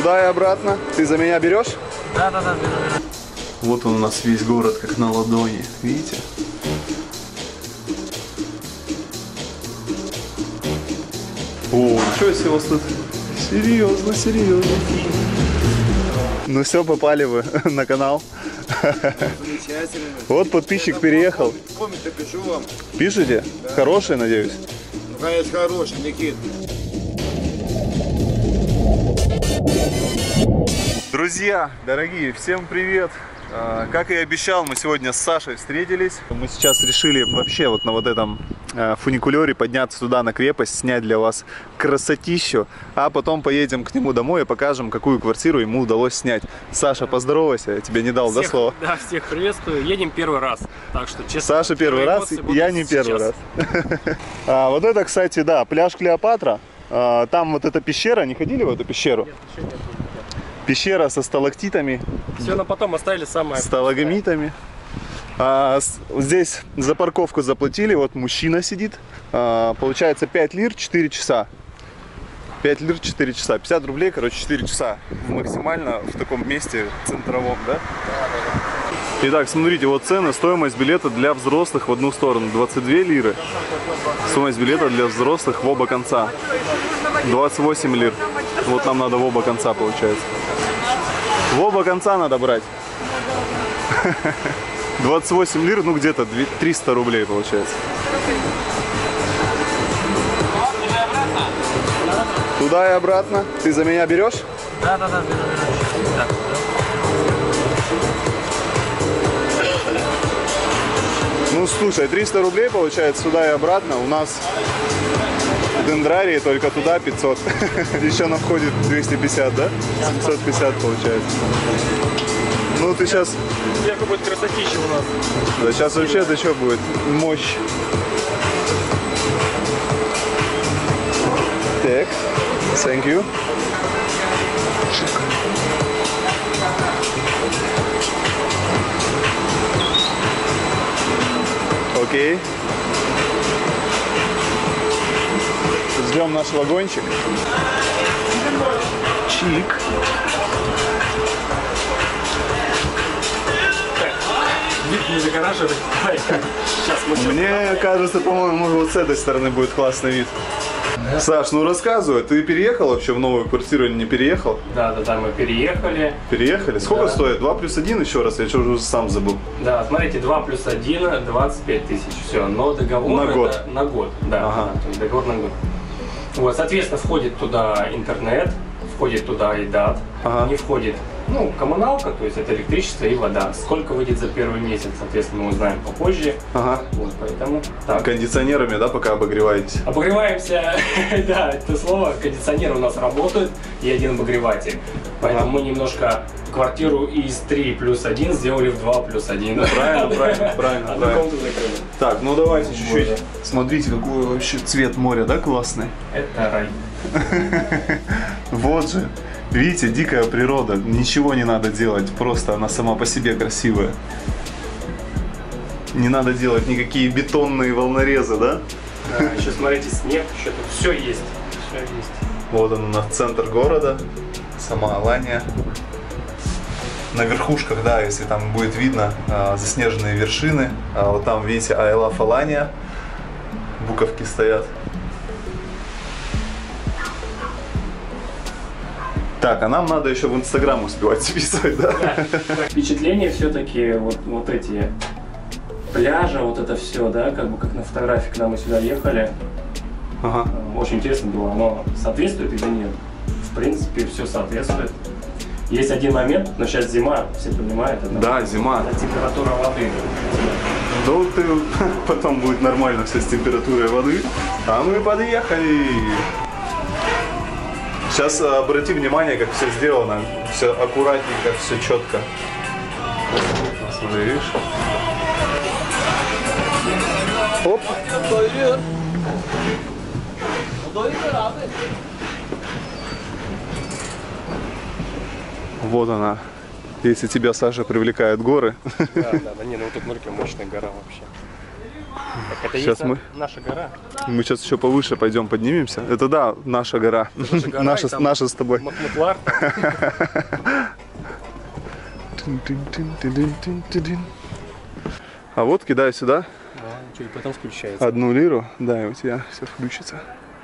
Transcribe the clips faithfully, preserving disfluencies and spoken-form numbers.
Туда и обратно. Ты за меня берешь? Да, да, да. Вот он у нас весь город как на ладони. Видите? О, ничего себе у вас тут. Серьезно, серьезно. Ну все, попали вы на канал. Замечательно. Вот подписчик переехал. Комменты пишу вам. Пишите? Да. Хороший, надеюсь? Ну, конечно, хороший, Никит. Друзья, дорогие, всем привет! Как и обещал, мы сегодня с Сашей встретились. Мы сейчас решили вообще вот на вот этом фуникулере подняться туда на крепость, снять для вас красотищу, а потом поедем к нему домой и покажем, какую квартиру ему удалось снять. Саша, поздоровайся, я тебе не дал, всех, да, слова? Да, всех приветствую. Едем первый раз, так что честно. Саша первый раз, я не первый раз. А, вот это, кстати, да, пляж Клеопатра. А, там вот эта пещера, не ходили в эту пещеру? Нет, еще нет. Пещера со сталактитами. Все на потом оставили самое. Сталагмитами. А, с, здесь за парковку заплатили. Вот мужчина сидит. А, получается пять лир, четыре часа. пять лир, четыре часа. пятьдесят рублей, короче, четыре часа. Максимально в таком месте центровом, да? Итак, смотрите, вот цены. Стоимость билета для взрослых в одну сторону двадцать две лиры. Стоимость билета для взрослых в оба конца двадцать восемь лир. Вот нам надо в оба конца, получается. В оба конца надо брать. двадцать восемь лир, ну где-то триста рублей получается. Туда и обратно. Ты за меня берешь? Да, да, да, беру, беру. Так, ну слушай, триста рублей получается туда и обратно. У нас в Дендрарии только туда пятьсот. Еще на входе двести пятьдесят, да? семьсот пятьдесят получается. Ну ты сейчас... Сверху будет красотища у нас. Да сейчас вообще это что будет? Мощь. Так, thank you. Окей. Ждем наш вагончик. Чик. Вид не загораживает. Сейчас мы... Мне кажется, по-моему, вот с этой стороны будет классный вид. Саш, ну рассказывай, ты переехал вообще в новую квартиру или не переехал? Да, да, да, мы переехали. Переехали? Сколько да. стоит? два плюс один еще раз, я что уже сам забыл. Да, смотрите, два плюс один, двадцать пять тысяч, все, но договор на год. На год, да, ага. да, то есть договор на год. Вот, соответственно, входит туда интернет, входит туда и дат, ага. не входит, ну, коммуналка, то есть это электричество и вода. Сколько выйдет за первый месяц, соответственно, мы узнаем попозже. Ага. Вот, поэтому так. Кондиционерами, да, пока обогреваетесь? Обогреваемся, да, это слово, кондиционеры у нас работают и один обогреватель. Поэтому ага. мы немножко квартиру из три плюс один сделали в два плюс один. Правильно, правильно, правильно. правильно. Так, ну давайте чуть-чуть. Смотрите, какой вообще цвет моря, да, классный? Это рай. Вот же. Видите, дикая природа, ничего не надо делать, просто она сама по себе красивая. Не надо делать никакие бетонные волнорезы, да? Да, еще смотрите, снег, еще тут все есть. Все есть. Вот он у нас центр города, сама Алания. На верхушках, да, если там будет видно а, заснеженные вершины, а вот там, видите, I love Alania, буковки стоят. Так, а нам надо еще в Инстаграм успевать записывать, да? Да. Впечатление все-таки вот, вот эти пляжи, вот это все, да, как бы как на фотографии, когда мы сюда ехали. Ага. Очень интересно было, оно соответствует или нет? В принципе, все соответствует. Есть один момент, но сейчас зима, все понимают. Это, да, зима. Это температура воды. Да вот ты, потом будет нормально все с температурой воды. А мы подъехали. Сейчас обрати внимание, как все сделано. Все аккуратненько, все четко. Смотри, видишь? Оп. Вот она. Если тебя, Саша, привлекают горы. Да, да, да, не, ну вот тут смотрите, мощная гора вообще. Это Сейчас есть мы, наша гора. мы сейчас еще повыше пойдем, поднимемся. Это да, наша гора. наша гора, наша, и там наша с тобой. Махмутлар. А вот кидаю сюда Да, ничего, и потом включается. одну лиру, да, и у тебя все включится.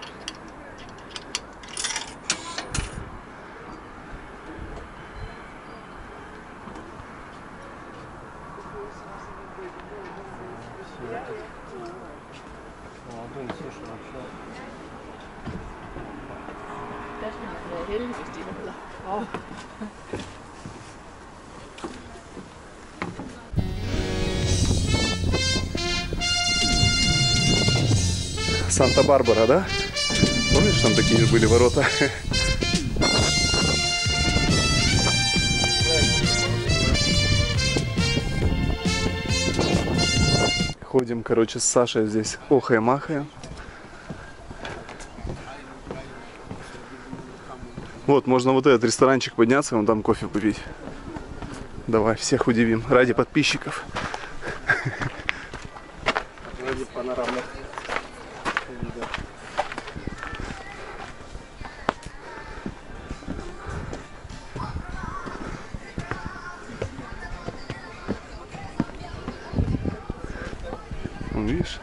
Санта-Барбара, да? Помнишь, там такие были ворота? Ходим, короче, с Сашей здесь охая-махая. Вот, можно вот этот ресторанчик подняться, вон там кофе купить. Давай, всех удивим, ради подписчиков. Ради панорамных. Видишь?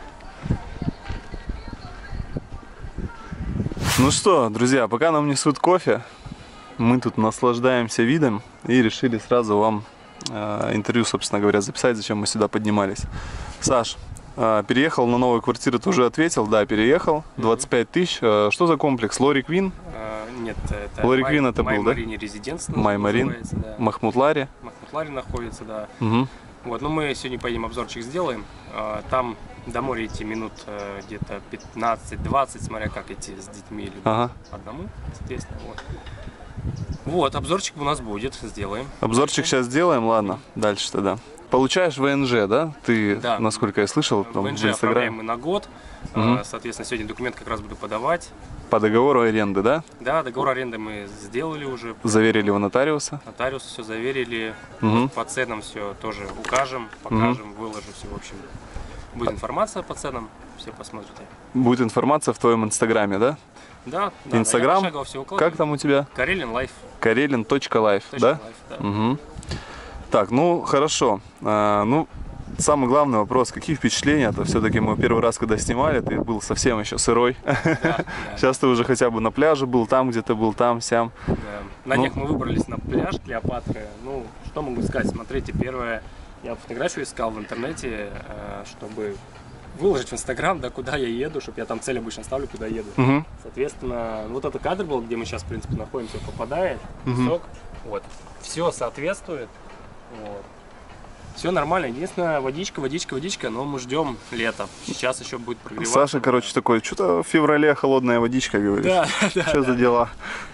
Ну что, друзья, пока нам несут кофе, мы тут наслаждаемся видом и решили сразу вам э, интервью, собственно говоря, записать, зачем мы сюда поднимались. Саш, э, переехал на новую квартиру, ты уже ответил? Да, переехал. двадцать пять тысяч. Э, что за комплекс? Лори Квин? А, нет, это Лори Квин это был, да? Маймарин Резиденс. Маймарин, Да. Махмутларе. Махмутларе находится, да. Угу. Вот, ну мы сегодня поедем обзорчик сделаем. А, там до моря идти минут э, где-то пятнадцать-двадцать, смотря как идти с детьми или Ага. одному, соответственно. Вот. Вот, обзорчик у нас будет, сделаем. Обзорчик сейчас сделаем, ладно, дальше тогда. Получаешь ВНЖ, да? Ты, Да. насколько я слышал, там, в ВНЖ оформляем Инстаграме, мы на год. Мгм. А, соответственно, сегодня документ как раз буду подавать. по договору аренды, да? Да, договор аренды мы сделали уже. Заверили у нотариуса. Нотариус все заверили. Мгм. По ценам все тоже укажем, покажем, выложу все. В общем, будет информация по ценам, все посмотрите. Будет информация в твоем инстаграме, да? Да, да. Инстаграм? Да, я пошагово всё выкладываю. Как там у тебя? Карелин Лайф. карелин точка лайф, да? да? Угу. Так, ну хорошо. А, ну, самый главный вопрос, какие впечатления-то? Все-таки мы первый раз, когда снимали, ты был совсем еще сырой. Да, да. Сейчас ты уже хотя бы на пляже был, там где-то был, там, сям. Да. На Ну. них мы выбрались на пляж Клеопатры. Ну, что могу сказать? Смотрите, первое, я фотографию искал в интернете, э, чтобы выложить в Инстаграм, да, куда я еду, чтобы я там цель обычно ставлю, куда еду. Угу. Соответственно, вот этот кадр был, где мы сейчас, в принципе, находимся, попадает, Мгм. песок, вот, все соответствует, вот. Все нормально, единственное, водичка, водичка, водичка, но мы ждем лета, сейчас еще будет прогреваться. Саша, короче, такой, что-то в феврале холодная водичка, говоришь. Да, да, Что за дела?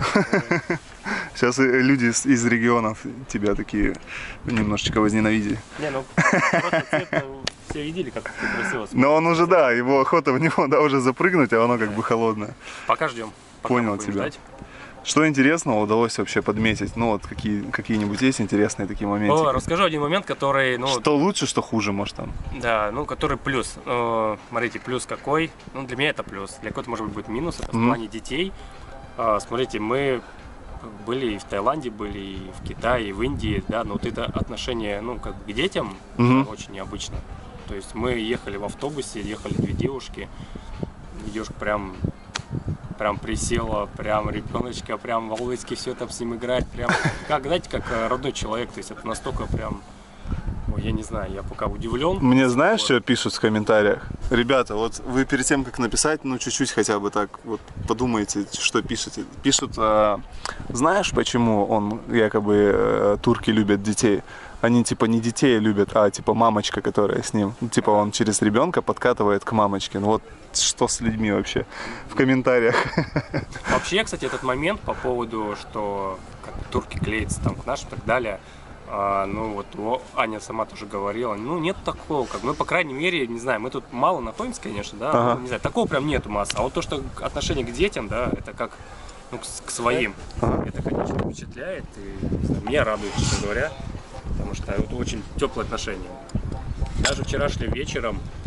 Сейчас и люди из, из регионов тебя такие немножечко возненавидели. не, ну, просто цвет, все видели, как это красиво. Но он уже, да, его охота в него, да, уже запрыгнуть, а оно как бы холодное. Пока ждем. Пока Понял будем тебя. ждать. Что интересного удалось вообще подметить? Ну вот какие, какие-нибудь есть интересные такие моменты? О, расскажу один момент, который, ну, Что лучше, что хуже, может там? да, ну, который плюс. Э, смотрите, плюс какой? Ну, для меня это плюс. Для кого-то, может быть, будет минус. Это в Мгм. плане детей. А, смотрите, мы были и в Таиланде, были и в Китае, и в Индии, да, но вот это отношение, ну, как к детям Мгм. очень необычно. То есть мы ехали в автобусе, ехали две девушки. Девушка прям, прям присела, прям ребеночка, прям волнуется все там с ним играть, прям, как, знаете, как э, родной человек. То есть это настолько прям, ой, я не знаю, я пока удивлен. Мне знаешь, Вот. что пишут в комментариях? Ребята, вот вы перед тем, как написать, ну чуть-чуть хотя бы так вот подумайте, что пишете. Пишут, а, знаешь, почему он якобы э, турки любят детей? Они типа не детей любят, а типа мамочка, которая с ним. Ну, типа он через ребенка подкатывает к мамочке. Ну вот что с людьми вообще в комментариях? Вообще, кстати, этот момент по поводу, что как турки клеятся там к нашим и так далее, а, ну вот о, Аня сама тоже говорила, ну нет такого, как, ну по крайней мере, не знаю, мы тут мало находимся, конечно, да, Ага. ну, не знаю, такого прям нету массы, а вот то, что отношение к детям, да, это как, ну, к, к своим, Ага. это, конечно, впечатляет и, не знаю, меня радует, честно говоря, потому что это очень теплые отношения. Даже вчерашним вечером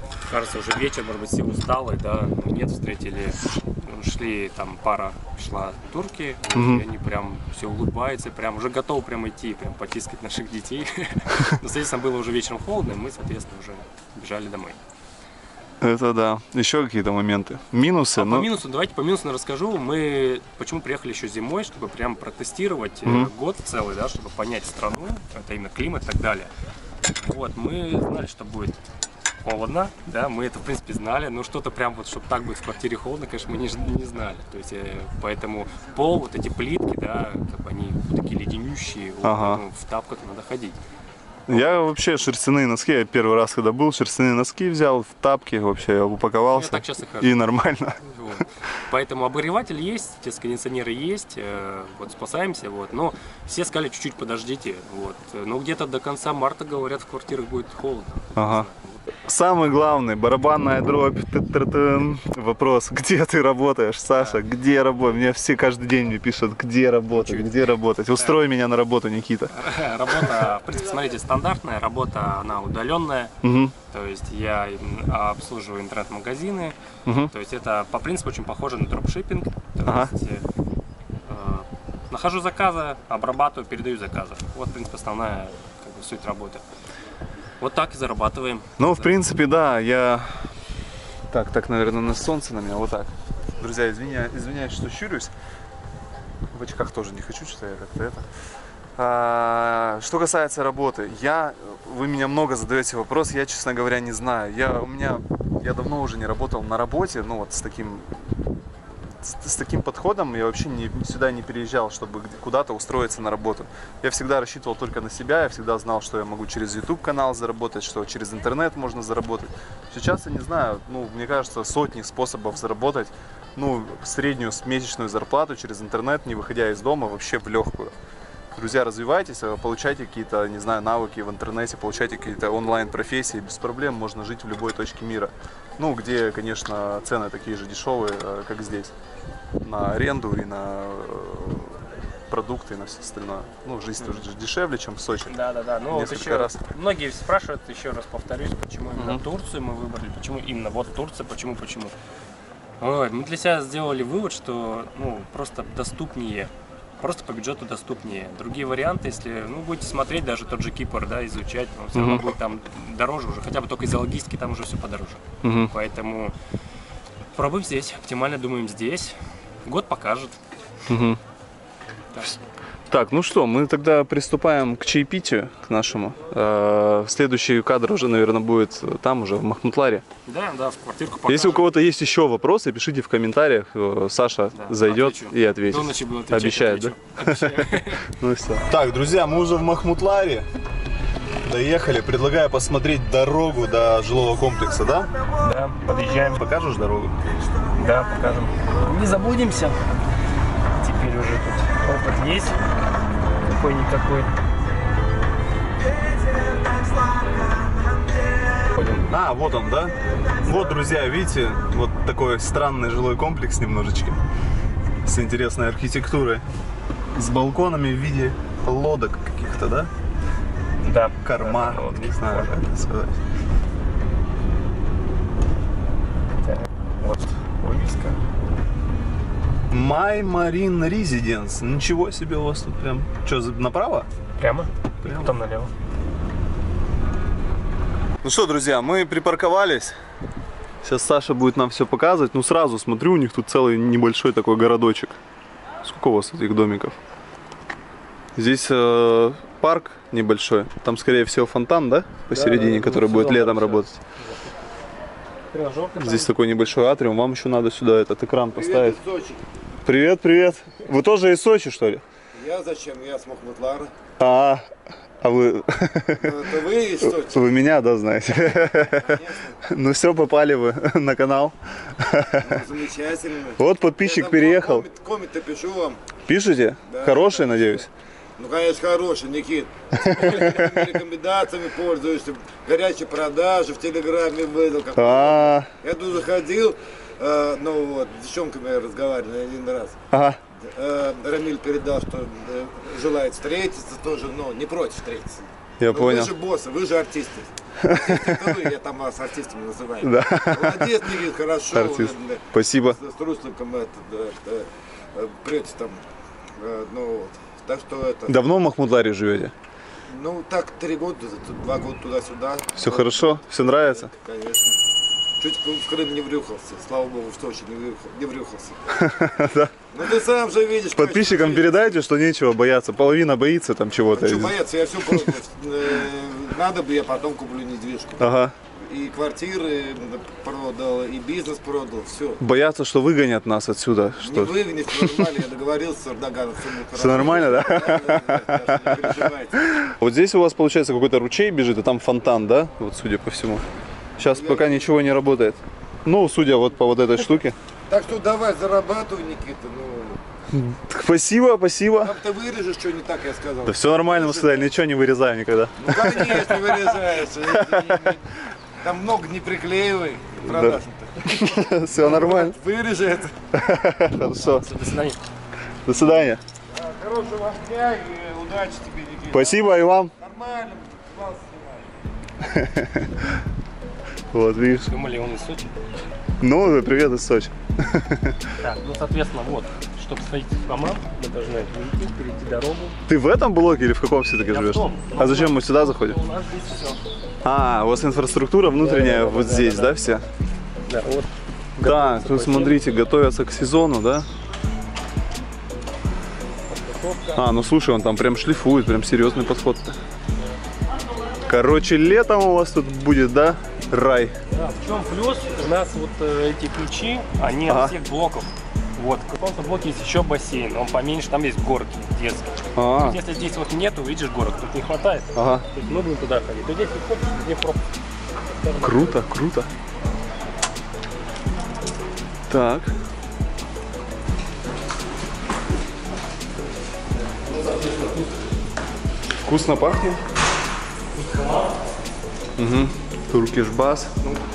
кажется, уже вечер, может быть, все усталые, да, но нет, встретили, шли, там пара шла турки, вот, Мгм. и они прям все улыбаются, прям уже готовы прям идти, прям потискать наших детей. Но, соответственно, было уже вечером холодно, и мы, соответственно, уже бежали домой. Это да. Еще какие-то моменты. Минусы, А ну, по минусу, давайте по минусу расскажу. Мы почему приехали еще зимой, чтобы прям протестировать э, Мгм. год целый, да, чтобы понять страну, это именно климат и так далее. Вот, мы знали, что будет холодно, да, мы это в принципе знали, но что-то прям вот, чтобы так будет в квартире холодно, конечно, мы не, ж- не знали. То есть, э, поэтому пол, вот эти плитки, да, как бы они такие леденющие, вот, Ага. ну, в тапках надо ходить. я вообще шерстяные носки, я первый раз, когда был, шерстяные носки взял, в тапки вообще я упаковался. Я так часто хожу. И нормально. Вот. Поэтому обогреватель есть, те кондиционеры есть, э, вот спасаемся, вот. Но все сказали, чуть-чуть подождите, вот. Ну где-то до конца марта, говорят, в квартирах будет холодно. Ага. Самый главный, барабанная дробь. Ты-ты-ты. Вопрос, где ты работаешь, Саша? Где работаешь? Мне все каждый день мне пишут, где работать, Чуть. где работать. Устрой меня на работу, Никита. Работа, в принципе, смотрите, стандартная работа, она удаленная. Угу. То есть я м, обслуживаю интернет-магазины. Угу. То есть это по принципу очень похоже на дропшиппинг. То Ага. есть э, э, нахожу заказы, обрабатываю, передаю заказы. Вот, в принципе, основная как бы, суть работы. Вот так и зарабатываем. Ну, в принципе, да, я... Так, так, наверное, на солнце на меня, вот так. Друзья, извиня... извиняюсь, что щурюсь. В очках тоже не хочу, что я как-то это... А, что касается работы, я... Вы меня много задаете вопрос, я, честно говоря, не знаю. Я, у меня... Я давно уже не работал на работе, ну, вот с таким... С, с таким подходом я вообще не, сюда не переезжал, чтобы где- куда-то устроиться на работу. Я всегда рассчитывал только на себя, я всегда знал, что я могу через YouTube канал заработать, что через интернет можно заработать. Сейчас я не знаю, ну, мне кажется, сотни способов заработать, ну, среднюю с- месячную зарплату через интернет, не выходя из дома, вообще в легкую. Друзья, развивайтесь, получайте какие-то, не знаю, навыки в интернете, получайте какие-то онлайн-профессии, без проблем можно жить в любой точке мира. Ну, где, конечно, цены такие же дешевые, э, как здесь, на аренду и на э, продукты и на все остальное. Ну, жизнь тоже дешевле, чем в Сочи. Да, да, да. Ну, вот Несколько еще раз. многие спрашивают, еще раз повторюсь, почему именно Мгм. Турцию мы выбрали, почему именно вот Турция, почему, почему. Ой, мы для себя сделали вывод, что ну, просто доступнее, просто по бюджету доступнее. Другие варианты, если ну, будете смотреть, даже тот же Кипр, да, изучать, но все равно Мгм. будет там дороже уже, хотя бы только из-за логистики там уже все подороже. Мгм. Поэтому пробуем здесь, оптимально думаем здесь. Год покажет. Мгм. Так. Так, ну что, мы тогда приступаем к чаепитию, к нашему. Э, Следующий кадр уже, наверное, будет там, уже в Махмутларе. Да, да, в квартирку покажем. Если у кого-то есть еще вопросы, пишите в комментариях. Э, Саша Да, зайдет отвечу. и ответит. До ночи буду отвечать, Обещает, да? отвечу. Обещаю. Ну и все. Так, друзья, мы уже в Махмутларе. Доехали. Предлагаю посмотреть дорогу до жилого комплекса, да? Да, подъезжаем. Покажешь дорогу? Да, покажем. Не заблудимся. Теперь уже тут опыт есть. Какой-никакой. А, вот он, да? Вот, друзья, видите, вот такой странный жилой комплекс немножечко. С интересной архитектурой. С балконами в виде лодок каких-то, да? Да. Корма, Вот, не знаю, как это сказать. Вот вывеска. My Marine Residence. Ничего себе у вас тут прям. Что, направо? Прямо? Прямо. Потом налево. Ну что, друзья, мы припарковались. Сейчас Саша будет нам все показывать. Ну сразу смотрю, у них тут целый небольшой такой городочек. Сколько у вас этих домиков? Здесь э, парк небольшой. Там, скорее всего, фонтан, да? Посередине, да, да, который ну, будет сезон летом там работать. Тренажерка. Здесь такой небольшой атриум. Вам еще надо сюда этот экран поставить. Привет из Сочи. Привет, привет. Вы тоже из Сочи, что ли? Я зачем? Я с Махмутлара. А, а вы, Ну, это вы из Сочи? вы меня, да, знаете? Конечно. Ну все, попали вы на канал. Ну, замечательно. Вот Я подписчик там переехал. коммент- Комменты пишу вам. Пишите? Да, Хороший, да. надеюсь? Ну, конечно, хороший, Никит. Моими рекомендациями пользуешься. Горячие продажи в Телеграме выдал. как- А, Я тут заходил, э, ну вот, с девчонками я разговаривал один раз. ага. Э, Рамиль передал, что э, желает встретиться тоже, но не против встретиться. Я Но понял. Вы же боссы, вы же артисты. Я там с артистами называю. Да. Молодец, Никит, хорошо. Артист. Спасибо. С Русликом это, да, да, прете там. э, Ну, вот. Так что это. Давно в Махмутларе живете? Ну, так, три года, два года туда-сюда. Все Вот. хорошо? Все нравится? Конечно. Чуть в Крым не врюхался. Слава богу, что очень не врюхал- не врюхался. Да. Ну ты сам же видишь. Подписчикам конечно, передайте, что нечего бояться. Половина боится там чего-то. Что бояться, я все продал. Э, Надо бы, я потом куплю недвижку. Ага. И квартиры продал, и бизнес продал, все. Боятся, что выгонят нас отсюда. Не Что? выгонишь, нормально, я договорился с Эрдоганом, все будет Все нормально, да? Да, да, да, да, не переживайте. Вот здесь у вас получается какой-то ручей бежит, и там фонтан, да? Вот судя по всему. Сейчас пока ничего не работает. Ну, судя вот по вот этой штуке. Так что давай, зарабатывай, Никита, ну. Спасибо, спасибо. Как ты вырежешь, что не так, я сказал. Да все нормально, мы сказали, ничего не вырезаем никогда. Ну, конечно, вырезаешь. Там много не приклеивай, продаж-то. Все нормально. Вырежи это. Хорошо. До свидания. До свидания. Хорошего вам дня и удачи тебе, Никита. Спасибо и вам. Нормально, класс снимаешь. Вот, видишь. Думали, он из Сочи? Ну, привет из Сочи. Так, ну, соответственно, вот, чтобы сходить в команд, мы должны выйти, перейти дорогу. Ты в этом блоке или в каком все-таки Я в живешь? том. А зачем мы сюда заходим? У нас здесь все. А, у вас инфраструктура внутренняя Да, да, вот да, здесь, да, да, да. вся? Да, вот. Да, Готовится тут бассейн, смотрите, готовятся к сезону, да? подготовка. А, ну слушай, он там прям шлифует, прям серьезный подход. Короче, летом у вас тут будет, да, рай? Да, в чем плюс? У нас вот э, эти ключи, они Ага. от всех блоков. Вот, в каком-то блоке есть еще бассейн, он поменьше, там есть горки детские. То А, есть, если здесь вот нету, видишь, горок, тут не хватает. ага. То есть мы будем туда ходить. То здесь не ходишь, где пропуск. Круто, круто. Так. Вкусно пахнет. Угу. Туркиш-бас.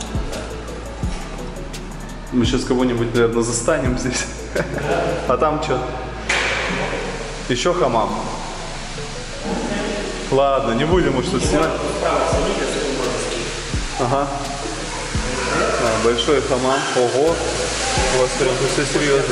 Мы сейчас кого-нибудь, наверное, застанем здесь. А там что? Еще хамам. Ладно, не будем уж тут снимать. Ага. А, большой хамам. Ого. У вас прям тут все серьезно.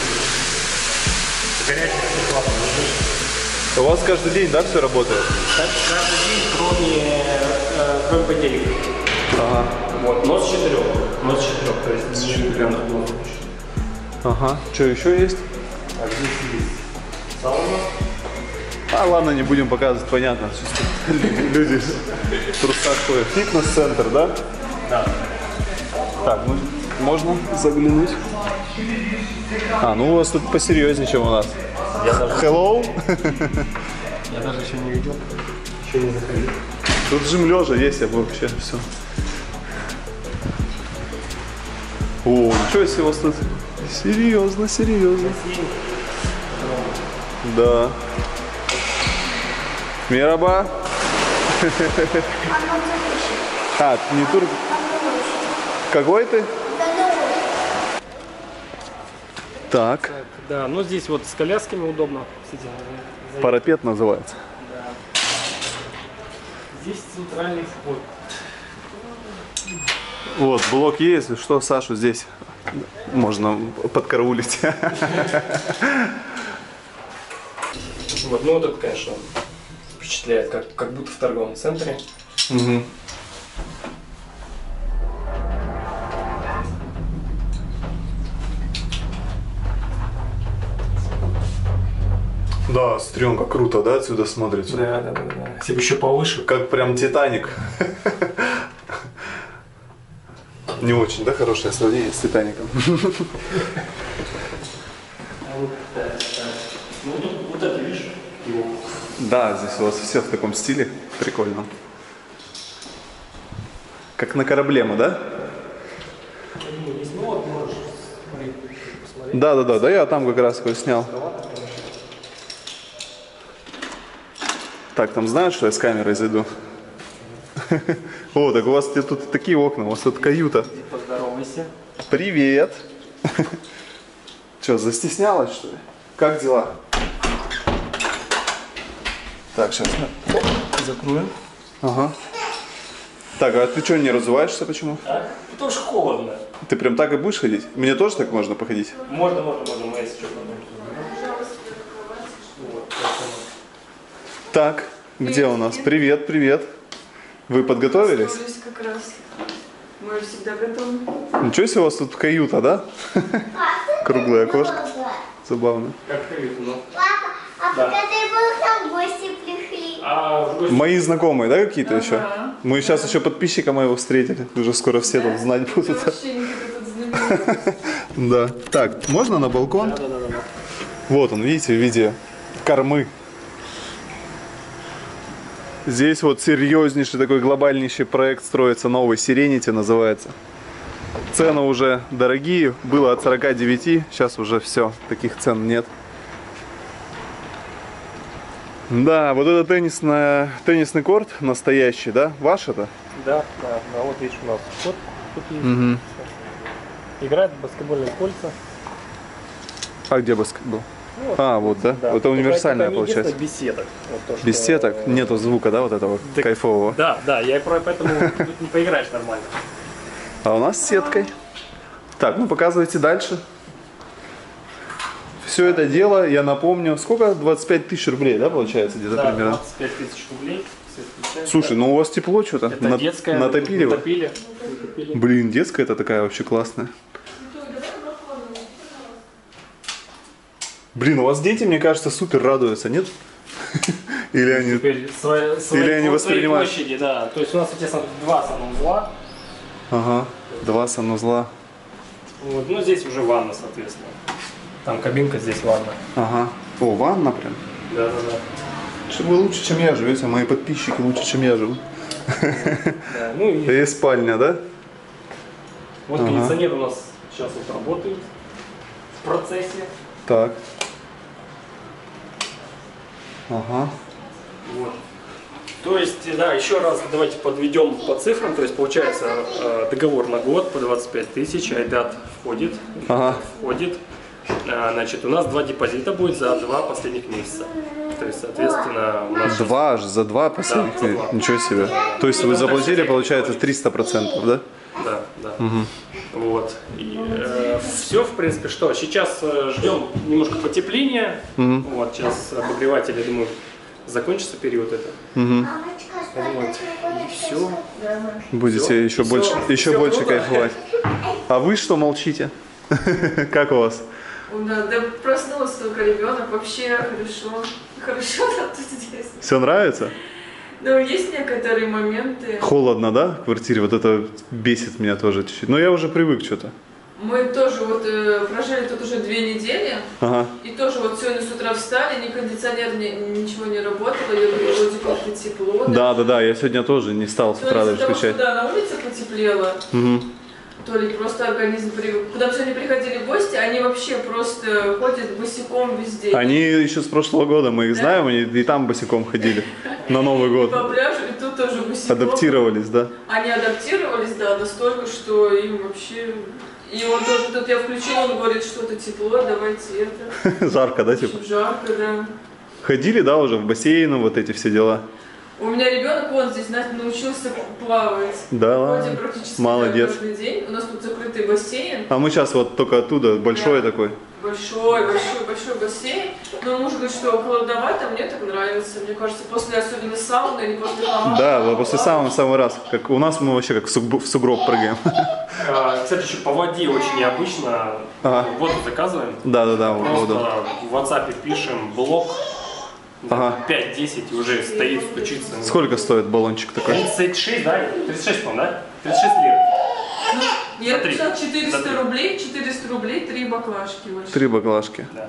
У вас каждый день, да, все работает? Каждый день, кроме, э, кроме понедельника. Ага. Вот, но с четырех. Но с четырех, то есть не прям на полную. Ага. Что еще есть? А здесь есть сауна. А, ладно, не будем показывать, понятно. Чисто люди в трусах ходят. Фитнес-центр, да? Да. Так, ну, можно заглянуть. А, ну у вас тут посерьезнее, чем у нас. Я даже, Hello. я даже еще не видел. Еще не заходил. Тут жим лежа есть, я бы вообще все. О, ничего себе у вас тут. Серьезно, серьезно. Да. Мераба. А, не турк. Какой ты? Так, Так, да, ну здесь вот с колясками удобно. Кстати, за- парапет называется. здесь центральный вход. Вот, блок есть, если что, Сашу здесь можно подкараулить. Вот, ну вот это, конечно, впечатляет, как, как будто в торговом центре. Мгм. Да, стрёмка, круто, да, отсюда смотрится? Да, да, да, да. Если бы еще повыше. Как прям Титаник. Не очень, да, хорошее сравнение с Титаником? Ну тут вот это, видишь, его. Да, здесь у вас все в таком стиле, прикольно. Как на корабле мы, да? Ну, здесь, ну вот можешь посмотреть. Да, да, да, да, я там как раз его снял. Так, там знают, что я с камерой зайду? О, так у вас тут такие окна, у вас тут каюта. Поздоровайся. Привет. Че, застеснялась, что ли? Как дела? Так, сейчас. Закроем. Ага. Так, а ты что, не разуваешься, почему? А? Потому что холодно. Ты прям так и будешь ходить? Мне тоже так можно походить? Можно, можно, можно, мы если что вот, Так, где у нас? Привет, привет. Вы подготовились? Готовились как раз. Мы всегда готовы. Ничего себе, у вас тут каюта, да? Круглое окошко. Забавно. Как каюта, ну. Папа, а Да. когда ты был, к нам в гости пришли. А в гости- Мои знакомые, да, какие-то еще? Ага. Мы сейчас еще подписчика моего встретили. Уже скоро все тут знать Ты будут. вообще никак тут знаменитый. Да. Так, можно на балкон? Да, да, да, да. Вот он, видите, в виде кормы. Здесь вот серьезнейший такой глобальнейший проект строится, новый Serenity называется. Цены уже дорогие, было от сорока девяти, сейчас уже все, таких цен нет. Да, вот это теннисная, теннисный корт настоящий, да? Ваш это? Да, да, да, вот видишь у нас вот тут есть. Угу. Играет в баскетбольные кольца. А где баскетбол? Вот. А, вот, да? Да. Это универсальная Только единственное, получается. без сеток. Вот то, что- Без сеток, нету звука, да, вот этого Так- кайфового. Да, да, я и про- поэтому тут не поиграешь нормально. А у нас с сеткой. Так, ну показывайте дальше. Все это дело, я напомню, сколько? двадцать пять тысяч рублей, да, получается, где-то Да, примерно? двадцать пять тысяч рублей. Свет включается. Слушай, ну у вас тепло что-то? это На- детская. Натопили вы? Натопили. Натопили. Блин, детская это такая вообще классная. Блин, у вас дети, мне кажется, супер радуются, нет? Или они... Теперь свои, свои, Или они по- воспринимают- своей площади, да. То есть у нас, соответственно, два санузла. Ага, два санузла. Вот, ну здесь уже ванна, соответственно. Там кабинка, здесь ванна. Ага. О, ванна прям. Да, да, да. Что вы лучше, чем я живете, мои подписчики лучше, чем я живу. Да, ну и И спальня, да? вот Ага. кондиционер у нас сейчас вот работает в процессе. Так. Ага. Вот. То есть, да, еще раз давайте подведем по цифрам. То есть получается э, договор на год по двадцать пять тысяч, айдат входит, Ага. входит. А, значит, у нас два депозита будет за два последних месяца. То есть, соответственно, у нас Два аж за два последних? Да, за два. Ничего себе. То есть вы заплатили, получается, триста процентов, да? Да, да. Вот. И все, в принципе, что? Сейчас э, ждем немножко потепления. Вот, сейчас обогреватели, думаю, закончится период это. Мамочка, что Вот. И все. Будете Всё. еще Всё. больше, еще Всё больше круто. кайфовать. А вы что молчите? Как у вас? Да, да проснулась только ребенок, вообще хорошо. Хорошо нам тут здесь. Все нравится? Но есть некоторые моменты. Холодно, да, в квартире? Вот это бесит меня тоже чуть-чуть. Но я уже привык что-то. Мы тоже вот э, прожили тут уже две недели. Ага. И тоже вот сегодня с утра встали, ни кондиционер, ни, ничего не работало. Я говорю, вроде как-то тепло. Да, да, да, я сегодня тоже не стал с То утра ли даже из-за того, что включать. да, на улице потеплело, Мгм. то ли просто организм привык. Куда бы сегодня приходили гости, они вообще просто ходят босиком везде. Они еще с прошлого года, мы их Да? знаем, они и там босиком ходили на Новый И по год. пляжу, и тут тоже босиком. Адаптировались, да? Они адаптировались, да, настолько, что им вообще... И он тоже, тут я включила, он говорит, что-то тепло, давайте это. Жарко, да, типа? Очень жарко, да. Ходили, да, уже в бассейн, вот эти все дела? У меня ребенок, он здесь, знаете, научился плавать. Да Ходим ладно? практически Молодец. каждый день. У нас тут закрытый бассейн. А мы сейчас вот только оттуда, большой Да. такой. Большой, большой, большой бассейн. Но муж говорит, что холодновато, мне так нравится. Мне кажется, после особенно сауны или после хамама. Да, вот после самого самый раз. Как у нас мы вообще как в сугроб, в сугроб прыгаем. А, кстати, еще по воде очень необычно. Ага. Воду заказываем. Да, да, да, Просто воду. в WhatsApp пишем блок Ага. пять-десять и уже стоит, стучится. Сколько стоит баллончик такой? тридцать шесть, да? тридцать шесть, по-моему, да? тридцать шесть лир. Я За три. написала За четыреста три. рублей, четыреста рублей, три баклажки. Вот. Три баклажки. Да.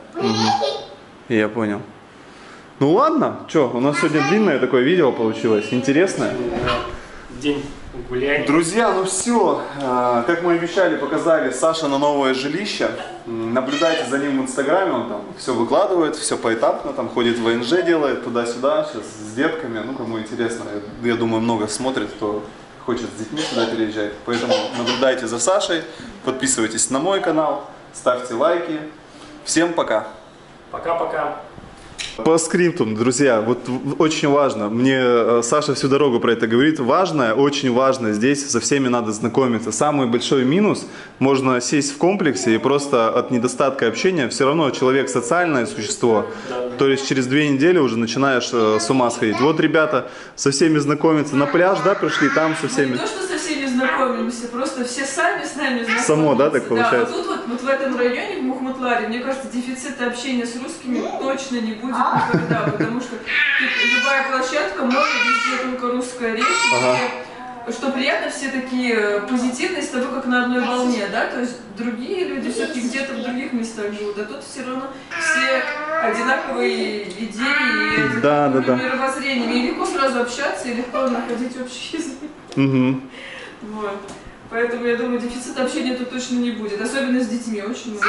Я понял. Ну ладно, что, у нас сегодня длинное такое видео получилось, интересное. День гуляния. Друзья, ну все, как мы обещали, показали Саша на новое жилище. М, Наблюдайте за ним в инстаграме, он там все выкладывает, все поэтапно, там ходит в ВНЖ, делает туда-сюда, сейчас с детками, ну кому интересно, я, я думаю, много смотрит, кто хочет с детьми сюда переезжать. Поэтому наблюдайте за Сашей, подписывайтесь на мой канал, ставьте лайки. Всем пока! Пока-пока. По скриптум, друзья, вот в- очень важно, мне э, Саша всю дорогу про это говорит, важно, очень важно, здесь со всеми надо знакомиться. Самый большой минус, можно сесть в комплексе и просто от недостатка общения, все равно человек социальное существо, то есть через две недели уже начинаешь э, с ума сходить. Вот ребята со всеми знакомятся, на пляж, да, пришли, там со Не всеми. то, что со всеми знакомимся, просто все сами с нами знакомятся. Само, да, так получается? Да, вот тут вот, вот в этом районе, в Мухмутларе, мне кажется, дефицита общения с русскими точно не будет никогда, потому что тут любая площадка, может, везде только русская речь, Ага. все, что приятно, все такие позитивные, с тобой как на одной волне, да, то есть другие люди все-таки где-то в других местах живут, а тут все равно все одинаковые идеи, и Да, да, да. мировоззрениями, и легко сразу общаться, и легко находить общий язык. Угу. Вот. Поэтому я думаю, дефицита общения тут точно не будет, особенно с детьми, очень много.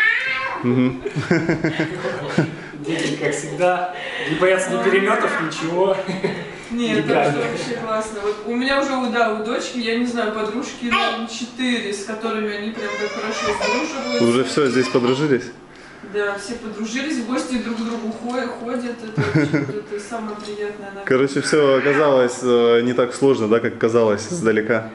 Дети, как всегда, не боятся ни перелетов, ничего. Нет, так что вообще классно. Вот у меня уже, да, у дочки, я не знаю, подружки, наверное, четыре, с которыми они прям так хорошо сдруживаются. Уже все, здесь подружились? Да, все подружились, в гости друг к другу ходят, ходят. Это, вообще, это самое приятное. наверное. Короче, все оказалось э, не так сложно, да, как казалось издалека.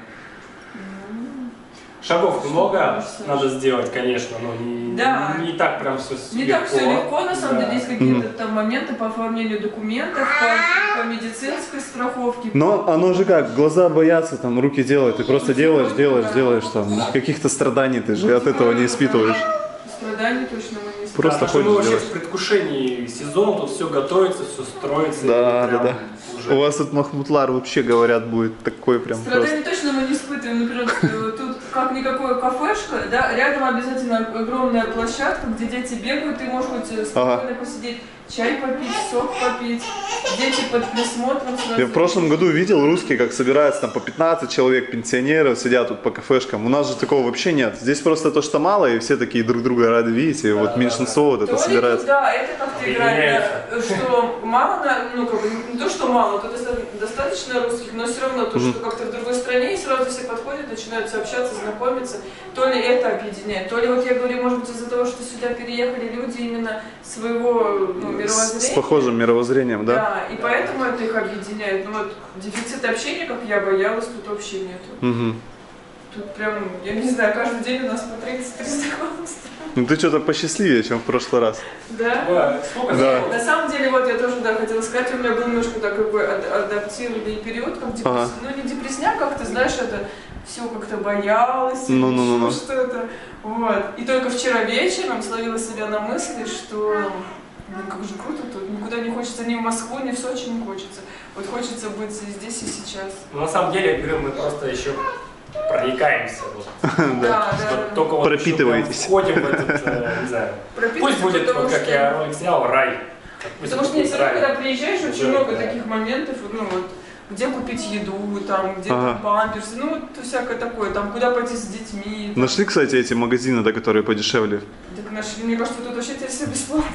Шагов много Кажется, надо сделать, конечно, но не, Да. не так прям все Не так все легко, на самом Да. деле, есть какие-то там моменты по оформлению документов, по, по медицинской страховке. Но оно же как, глаза боятся, там, руки делают, ты просто делаешь, делаешь, делаешь, там, каких-то страданий ты же от этого не испытываешь. Страданий точно мы не испытываем. Просто Да, что мы ходишь, вообще делаешь. в предвкушении сезона, тут все готовится, все строится. Да, и да, прям да. уже- У вас тут Махмутлар вообще, говорят, будет такой прям просто. Страданий точно мы не испытываем. Например, э, тут как никакое кафешка, да, рядом обязательно огромная площадка, где дети бегают, ты можешь хоть э, спокойно Ага. посидеть, чай попить, сок попить, дети под присмотром сразу. Я в прошлом году видел русские, как собираются там по пятнадцать человек пенсионеров, сидят тут по кафешкам. У нас же такого вообще нет. Здесь просто то, что мало, и все такие друг друга рады видеть, и вот меньшинство вот это То ли собирается. тут, да, это как-то играет, да, Объединяется. что мало, на- ну как бы не то, что мало, тут доста- достаточно русских, но все равно то, что как-то в другой стране, и сразу все подходят, начинают общаться, знакомиться. То ли это объединяет, то ли вот я говорю, может быть, из-за того, что сюда переехали люди именно своего ну, С, мировоззрения. с похожим мировоззрением, да? Да, и поэтому это их объединяет. Ну вот дефицит общения, как я боялась, тут вообще нету. Угу. Тут прям, я не знаю, каждый день у нас по тридцать три знакомства. Ну ты что-то посчастливее, чем в прошлый раз. Да? Да, сколько Да. знакомых? На самом деле, вот я тоже да, хотела сказать, у меня был немножко такой ад- адаптированный период, как депресс... Ага. ну не депрессняк, как ты знаешь, это все как-то боялась, или Ну-ну-ну-ну. еще что-то. Вот. И только вчера вечером словила себя на мысли, что блин, как же круто тут, никуда не хочется, ни в Москву, ни в Сочи не хочется. Вот хочется быть и здесь и сейчас. Ну, на самом деле, я говорю, мы просто еще проникаемся. Вот. Да, да. Вот только вот еще Пропитываетесь. прям входим в этот, э, не знаю. Пусть Пропитываться, будет, потому вот как что- я ролик снял, рай. Пусть Потому что будет нет, все равно, рай. когда приезжаешь, очень Да, много да. таких моментов, ну вот, где купить еду, там, где Ага. там памперсы, ну вот всякое такое, там, куда пойти с детьми. там. Нашли, кстати, эти магазины, да, которые подешевле? Так нашли, мне кажется, тут вообще теперь все бесплатно.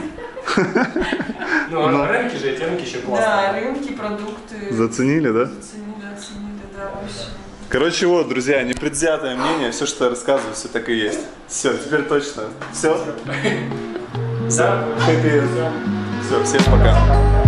Ну, Ну. а рынки же, эти рынки еще Да, классные. рынки, продукты. Заценили, да? Заценили, оценили, да, вообще. Короче, вот, друзья, непредвзятое мнение, все, что я рассказываю, все так и есть. Все, теперь точно. Все? Да. Хэппи. Все, всем пока.